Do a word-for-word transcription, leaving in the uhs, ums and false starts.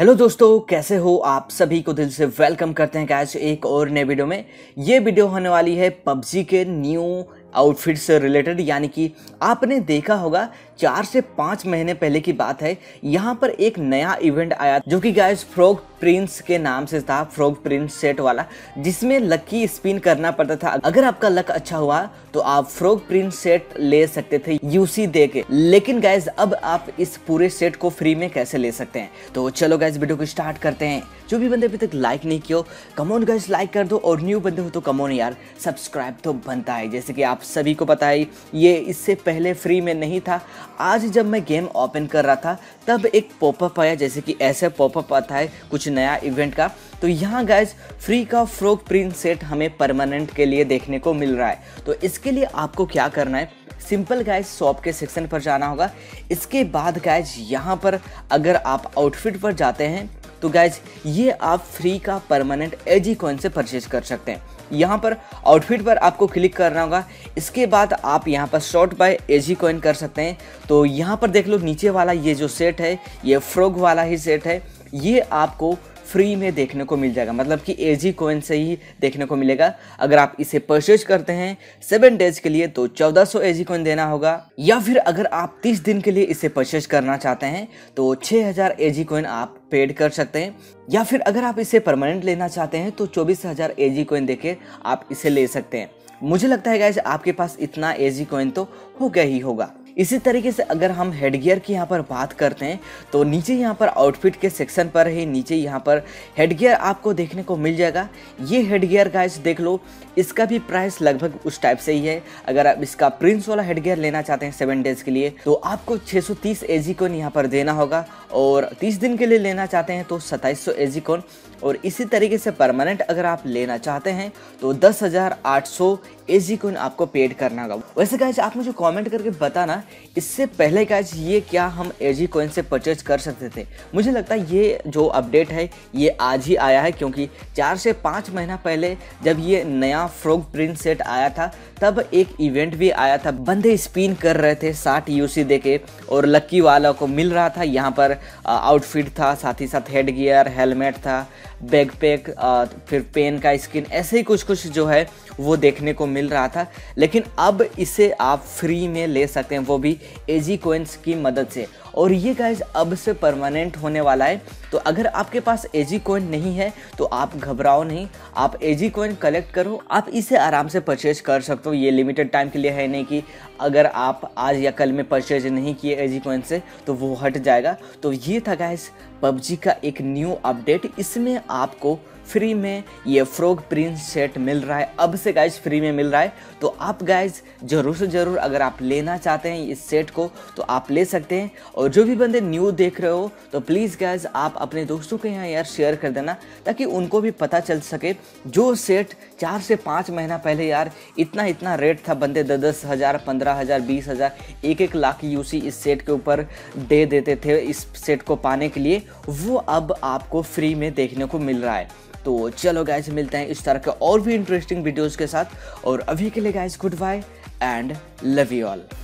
Hello दोस्तों, कैसे हो आप? सभी को दिल से वेलकम करते हैं गाइस एक और नए वीडियो में। ये वीडियो होने वाली है पबजी के न्यू आउटफिट से रिलेटेड, यानी कि आपने देखा होगा चार से पाँच महीने पहले की बात है। यहाँ पर एक नया इवेंट आया जो कि गाइस फ्रॉग प्रिंस के नाम से था, फ्रॉग प्रिंस सेट वाला, जिसमें लकी स्पिन करना पड़ता था। अगर आपका लक अच्छा हुआ तो आप फ्रॉग प्रिंस सेट ले सकते थे यूसी दे के। लेकिन गाइस अब आप इस पूरे सेट को फ्री में कैसे ले सकते हैं? तो चलो गाइस वीडियो को स्टार्ट करते हैं। जो भी बंदे अभी तक लाइक नहीं किया कमोन गाइस लाइक कर दो, और न्यू बंदे हो तो कमोन यार सब्सक्राइब तो बनता है। जैसे कि आप सभी को पता है ये इससे पहले फ्री में नहीं था। आज जब मैं गेम ओपन कर रहा था तब एक पॉपअप आया, जैसे कि ऐसे पॉपअप आता है कुछ नया इवेंट का। तो यहाँ गाइस फ्री का फ्रॉग प्रिंस सेट हमें परमानेंट के लिए देखने को मिल रहा है। तो इसके लिए आपको क्या करना है, सिंपल गाइस शॉप के सेक्शन पर जाना होगा। इसके बाद गाइस यहाँ पर अगर आप आउटफिट पर जाते हैं तो गाइस ये आप फ्री का परमानेंट एजी कॉइन से परचेज कर सकते हैं। यहाँ पर आउटफिट पर आपको क्लिक करना होगा। इसके बाद आप यहाँ पर शॉर्ट बाय एजी कॉइन कर सकते हैं। तो यहाँ पर देख लो नीचे वाला ये जो सेट है ये फ्रॉग वाला ही सेट है, ये आपको फ्री में देखने को मिल जाएगा, मतलब कि एजी कॉइन से ही देखने को मिलेगा। अगर आप इसे परचेज करते हैं सेवन डेज के लिए तो चौदह सौ एजी कॉइन देना होगा, या फिर अगर आप तीस दिन के लिए इसे परचेज करना चाहते हैं तो छः हज़ार एजी कॉइन आप पेड कर सकते हैं, या फिर अगर आप इसे परमानेंट लेना चाहते हैं तो चौबीस हज़ार एजी कॉइन देके आप इसे ले सकते हैं। मुझे लगता है गाइस आपके पास इतना एजी कॉइन तो हो गया ही होगा। इसी तरीके से अगर हम हेडगियर की यहाँ पर बात करते हैं तो नीचे यहाँ पर आउटफिट के सेक्शन पर है, नीचे यहाँ पर हेडगियर आपको देखने को मिल जाएगा। ये हेडगियर गाइस देख लो, इसका भी प्राइस लगभग उस टाइप से ही है। अगर आप इसका प्रिंस वाला हेडगियर लेना चाहते हैं सेवन डेज के लिए तो आपको छः सौ तीस एजी कॉइन यहाँ पर देना होगा, और तीस दिन के लिए लेना चाहते हैं तो सत्ताईस सौ एजी कॉइन। और इसी तरीके से परमानेंट अगर आप लेना चाहते हैं तो दस हज़ार आठ सौ एजी कॉइन आपको पेड करना होगा। वैसे गाइस आप मुझे कमेंट करके बताना इससे पहले गाइस ये क्या हम एजी कॉइन से परचेज कर सकते थे। मुझे लगता है ये जो अपडेट है ये आज ही आया है, क्योंकि चार से पाँच महीना पहले जब ये नया फ्रॉग प्रिंस सेट आया था तब एक इवेंट भी आया था। बंदे स्पिन कर रहे थे साठ यूसी देके और लक्की वाला को मिल रहा था। यहाँ पर आउटफिट था, साथ ही साथ हेड गियर, हेलमेट था, बैकपैक, फिर पेन का स्किन, ऐसे ही कुछ कुछ जो है वो देखने को मिल रहा था। लेकिन अब इसे आप फ्री में ले सकते हैं, वो भी एजी कॉइन्स की मदद से। और ये गाइस अब से परमानेंट होने वाला है। तो अगर आपके पास एजी कॉइन नहीं है तो आप घबराओ नहीं, आप एजी कॉइन कलेक्ट करो, आप इसे आराम से परचेज कर सकते हो। ये लिमिटेड टाइम के लिए है नहीं कि अगर आप आज या कल में परचेज नहीं किए एजी कॉइन से तो वो हट जाएगा। तो ये था गाइस पबजी का एक न्यू अपडेट। इसमें आपको फ्री में ये फ्रॉग प्रिंस सेट मिल रहा है, अब से गाइस फ्री में मिल रहा है। तो आप गाइस जरूर से ज़रूर अगर आप लेना चाहते हैं इस सेट को तो आप ले सकते हैं। और जो भी बंदे न्यू देख रहे हो तो प्लीज़ गाइस आप अपने दोस्तों के यहाँ यार शेयर कर देना, ताकि उनको भी पता चल सके। जो सेट चार से पाँच महीना पहले यार इतना इतना रेट था, बंदे दस दस हज़ार, पंद्रह हज़ार, बीस हज़ार, एक एक लाख यूसी इस सेट के ऊपर दे देते थे इस सेट को पाने के लिए, वो अब आपको फ्री में देखने को मिल रहा है। तो चलो गाइस मिलते हैं इस तरह के और भी इंटरेस्टिंग वीडियोस के साथ, और अभी के लिए guys good bye and love you all.